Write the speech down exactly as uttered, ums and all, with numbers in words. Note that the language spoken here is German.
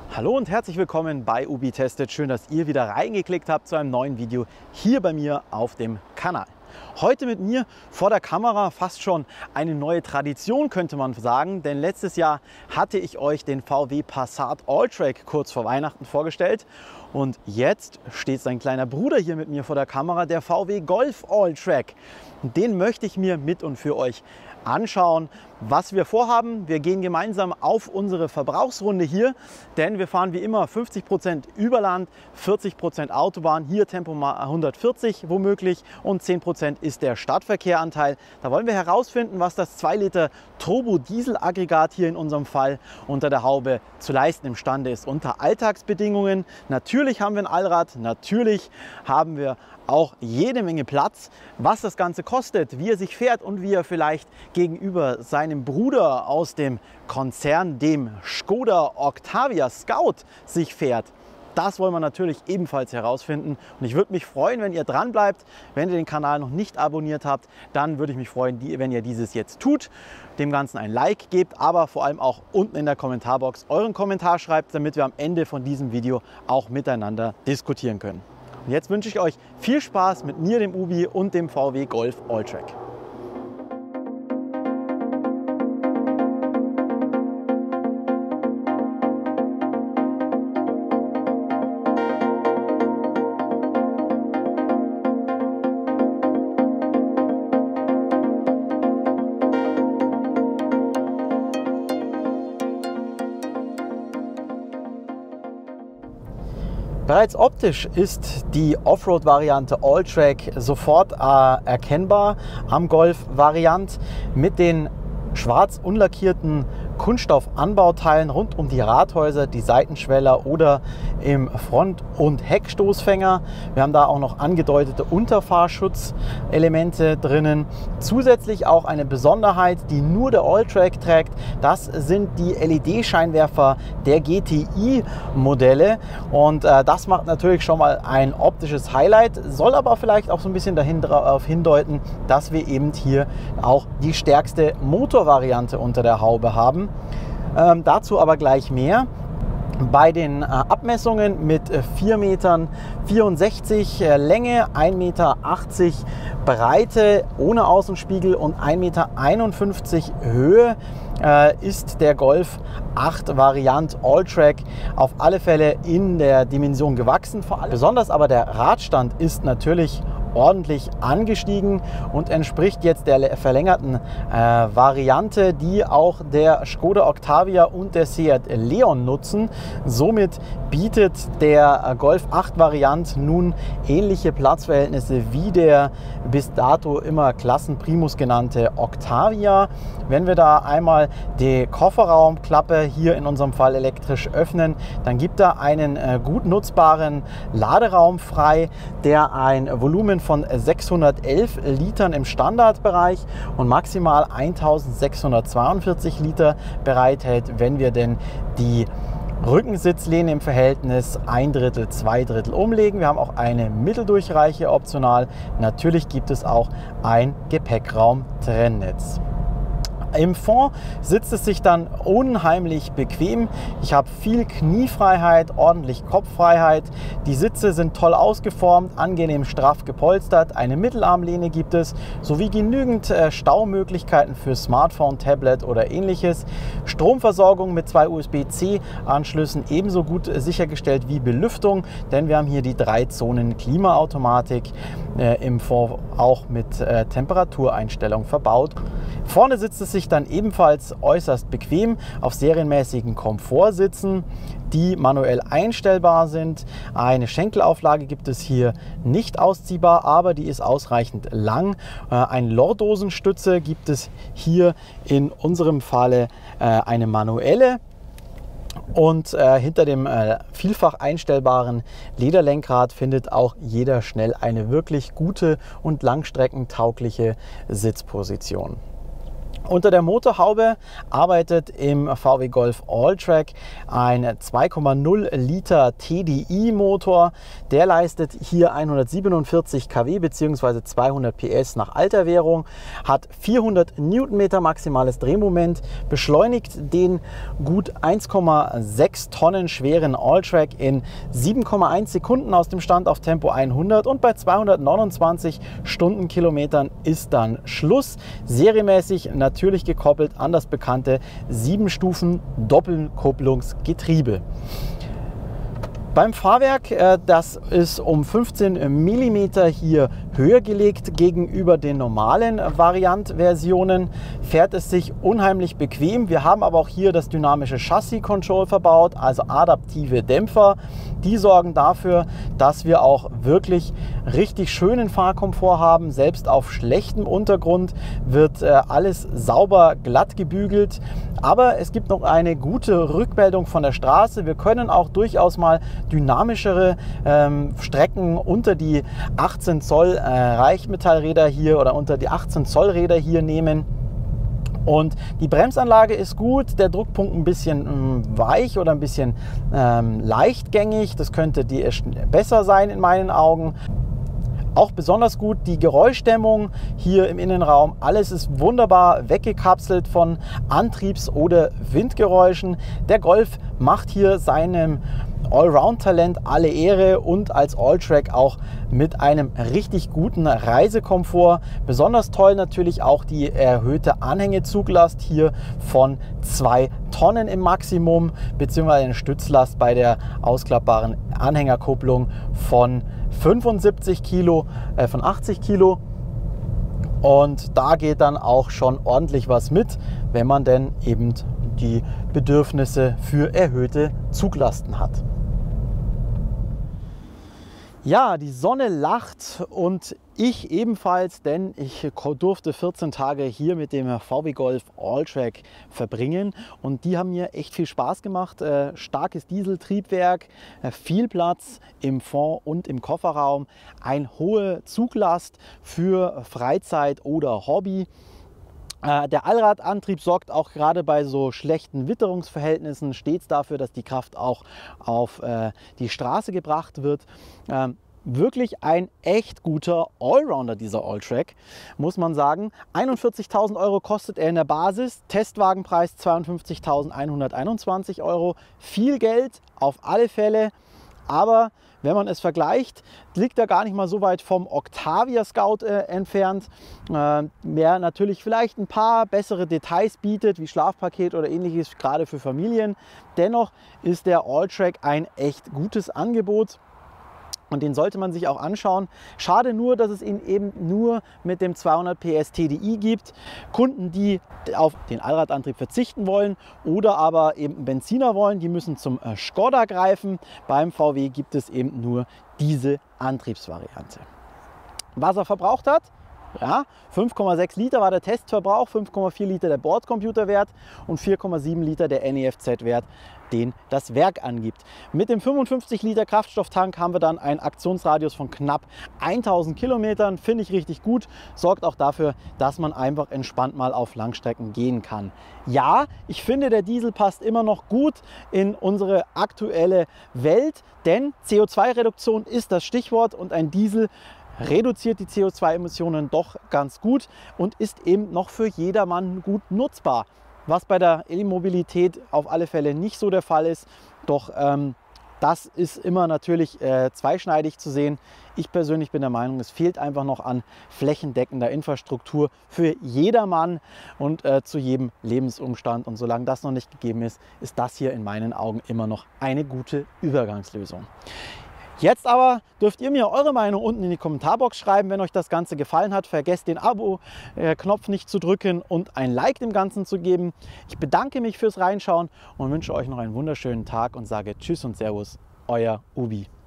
Hallo und herzlich willkommen bei Ubi Tested. Schön, dass ihr wieder reingeklickt habt zu einem neuen Video hier bei mir auf dem Kanal. Heute mit mir vor der Kamera fast schon eine neue Tradition, könnte man sagen, denn letztes Jahr hatte ich euch den V W Passat Alltrack kurz vor Weihnachten vorgestellt und jetzt steht sein kleiner Bruder hier mit mir vor der Kamera, der V W Golf Alltrack. Den möchte ich mir mit und für euch anschauen, was wir vorhaben. Wir gehen gemeinsam auf unsere Verbrauchsrunde hier, denn wir fahren wie immer fünfzig Prozent Überland, vierzig Prozent Autobahn, hier Tempo hundertvierzig womöglich und zehn Prozent ist der Stadtverkehranteil. Da wollen wir herausfinden, was das zwei Liter Turbo-Diesel-Aggregat hier in unserem Fall unter der Haube zu leisten imstande ist, unter Alltagsbedingungen. Natürlich haben wir ein Allrad, natürlich haben wir auch jede Menge Platz. Was das Ganze kostet, wie er sich fährt und wie er vielleicht gegenüber seinem Bruder aus dem Konzern, dem Skoda Octavia Scout, sich fährt, das wollen wir natürlich ebenfalls herausfinden. Und ich würde mich freuen, wenn ihr dran bleibt. Wenn ihr den Kanal noch nicht abonniert habt, dann würde ich mich freuen, wenn ihr dieses jetzt tut, dem Ganzen ein Like gebt, aber vor allem auch unten in der Kommentarbox euren Kommentar schreibt, damit wir am Ende von diesem Video auch miteinander diskutieren können. Und jetzt wünsche ich euch viel Spaß mit mir, dem Ubi und dem V W Golf Alltrack. Bereits optisch ist die Offroad-Variante Alltrack sofort äh, erkennbar am Golf-Variant mit den schwarz unlackierten Kunststoffanbauteilen rund um die Radhäuser, die Seitenschweller oder im Front- und Heckstoßfänger. Wir haben da auch noch angedeutete Unterfahrschutz-Elemente drinnen. Zusätzlich auch eine Besonderheit, die nur der Alltrack trägt. Das sind die L E D-Scheinwerfer der G T I-Modelle und äh, das macht natürlich schon mal ein optisches Highlight, soll aber vielleicht auch so ein bisschen dahin darauf hindeuten, dass wir eben hier auch die stärkste Motorvariante unter der Haube haben. Ähm, dazu aber gleich mehr. Bei den äh, Abmessungen mit vier Meter vierundsechzig äh, Länge, ein Meter achtzig Breite ohne Außenspiegel und ein Meter einundfünfzig Höhe äh, ist der Golf acht Variant Alltrack auf alle Fälle in der Dimension gewachsen. Vor allem. Besonders aber der Radstand ist natürlich ordentlich angestiegen und entspricht jetzt der verlängerten äh, Variante, die auch der Skoda Octavia und der Seat Leon nutzen. Somit bietet der äh, Golf acht Variant nun ähnliche Platzverhältnisse wie der bis dato immer Klassenprimus genannte Octavia. Wenn wir da einmal die Kofferraumklappe hier in unserem Fall elektrisch öffnen, dann gibt er einen äh, gut nutzbaren Laderaum frei, der ein Volumen von sechshundertelf Litern im Standardbereich und maximal eintausendsechshundertzweiundvierzig Liter bereithält, wenn wir denn die Rückensitzlehne im Verhältnis ein Drittel, zwei Drittel umlegen. Wir haben auch eine Mitteldurchreiche optional. Natürlich gibt es auch ein Gepäckraum-Trennnetz. Im Fond sitzt es sich dann unheimlich bequem. Ich habe viel Kniefreiheit, ordentlich Kopffreiheit. Die Sitze sind toll ausgeformt, angenehm straff gepolstert. Eine Mittelarmlehne gibt es, sowie genügend äh, Staumöglichkeiten für Smartphone, Tablet oder ähnliches. Stromversorgung mit zwei U S B C Anschlüssen ebenso gut äh, sichergestellt wie Belüftung, denn wir haben hier die drei Zonen Klimaautomatik äh, im Fond auch mit äh, Temperatureinstellung verbaut. Vorne sitzt es sich dann ebenfalls äußerst bequem auf serienmäßigen Komfortsitzen, die manuell einstellbar sind. Eine Schenkelauflage gibt es hier nicht ausziehbar, aber die ist ausreichend lang. Eine Lordosenstütze gibt es hier in unserem Falle eine manuelle. Und äh, hinter dem äh, vielfach einstellbaren Lederlenkrad findet auch jeder schnell eine wirklich gute und langstreckentaugliche Sitzposition. Unter der Motorhaube arbeitet im V W Golf Alltrack ein zwei Komma null Liter T D I Motor. Der leistet hier hundertsiebenundvierzig Kilowatt bzw. zweihundert P S nach alter Währung, hat vierhundert Newtonmeter maximales Drehmoment, beschleunigt den gut eins Komma sechs Tonnen schweren Alltrack in sieben Komma eins Sekunden aus dem Stand auf Tempo hundert und bei zweihundertneunundzwanzig Stundenkilometern ist dann Schluss. Serienmäßig natürlich Natürlich gekoppelt an das bekannte sieben Stufen Doppelkupplungsgetriebe. Beim Fahrwerk, das ist um fünfzehn Millimeter hier höher gelegt gegenüber den normalen Variant-Versionen, fährt es sich unheimlich bequem. Wir haben aber auch hier das dynamische Chassis-Control verbaut, also adaptive Dämpfer. Die sorgen dafür, dass wir auch wirklich richtig schönen Fahrkomfort haben. Selbst auf schlechtem Untergrund wird alles sauber glatt gebügelt. Aber es gibt noch eine gute Rückmeldung von der Straße. Wir können auch durchaus mal dynamischere ähm, Strecken unter die achtzehn Zoll äh, Reichmetallräder hier oder unter die achtzehn Zoll Räder hier nehmen. Und die Bremsanlage ist gut, der Druckpunkt ein bisschen ähm, weich oder ein bisschen ähm, leichtgängig. Das könnte die besser sein in meinen Augen. Auch besonders gut die Geräuschdämmung hier im Innenraum. Alles ist wunderbar weggekapselt von Antriebs- oder Windgeräuschen. Der Golf macht hier seinem Allround-Talent alle Ehre und als Alltrack auch mit einem richtig guten Reisekomfort. Besonders toll natürlich auch die erhöhte Anhängezuglast hier von zwei Tonnen im Maximum, beziehungsweise eine Stützlast bei der ausklappbaren Anhängerkupplung von fünfundsiebzig Kilo, äh, von achtzig Kilo. Und da geht dann auch schon ordentlich was mit, wenn man denn eben die Bedürfnisse für erhöhte Zuglasten hat. Ja, die Sonne lacht und ich ebenfalls, denn ich durfte vierzehn Tage hier mit dem V W Golf Alltrack verbringen und die haben mir echt viel Spaß gemacht. Äh, starkes Dieseltriebwerk, äh, viel Platz im Fond und im Kofferraum, eine hohe Zuglast für Freizeit oder Hobby. Der Allradantrieb sorgt auch gerade bei so schlechten Witterungsverhältnissen stets dafür, dass die Kraft auch auf äh, die Straße gebracht wird. Ähm, wirklich ein echt guter Allrounder, dieser Alltrack, muss man sagen. einundvierzigtausend Euro kostet er in der Basis, Testwagenpreis zweiundfünfzigtausendeinhunderteinundzwanzig Euro. Viel Geld auf alle Fälle, aber wenn man es vergleicht, liegt er gar nicht mal so weit vom Octavia Scout äh, entfernt, äh, der natürlich vielleicht ein paar bessere Details bietet, wie Schlafpaket oder ähnliches, gerade für Familien. Dennoch ist der Alltrack ein echt gutes Angebot. Und den sollte man sich auch anschauen. Schade nur, dass es ihn eben nur mit dem zweihundert P S T D I gibt. Kunden, die auf den Allradantrieb verzichten wollen oder aber eben einen Benziner wollen, die müssen zum Skoda greifen. Beim V W gibt es eben nur diese Antriebsvariante. Was er verbraucht hat? Ja, fünf Komma sechs Liter war der Testverbrauch, fünf Komma vier Liter der Bordcomputerwert und vier Komma sieben Liter der N E F Z-Wert, den das Werk angibt. Mit dem fünfundfünfzig Liter Kraftstofftank haben wir dann einen Aktionsradius von knapp tausend Kilometern. Finde ich richtig gut. Sorgt auch dafür, dass man einfach entspannt mal auf Langstrecken gehen kann. Ja, ich finde, der Diesel passt immer noch gut in unsere aktuelle Welt, denn C O zwei Reduktion ist das Stichwort und ein Diesel reduziert die C O zwei Emissionen doch ganz gut und ist eben noch für jedermann gut nutzbar. Was bei der E-Mobilität auf alle Fälle nicht so der Fall ist. Doch ähm, das ist immer natürlich äh, zweischneidig zu sehen. Ich persönlich bin der Meinung, es fehlt einfach noch an flächendeckender Infrastruktur für jedermann und äh, zu jedem Lebensumstand. Und solange das noch nicht gegeben ist, ist das hier in meinen Augen immer noch eine gute Übergangslösung. Jetzt aber dürft ihr mir eure Meinung unten in die Kommentarbox schreiben, wenn euch das Ganze gefallen hat. Vergesst den Abo-Knopf nicht zu drücken und ein Like dem Ganzen zu geben. Ich bedanke mich fürs Reinschauen und wünsche euch noch einen wunderschönen Tag und sage Tschüss und Servus, euer Ubi.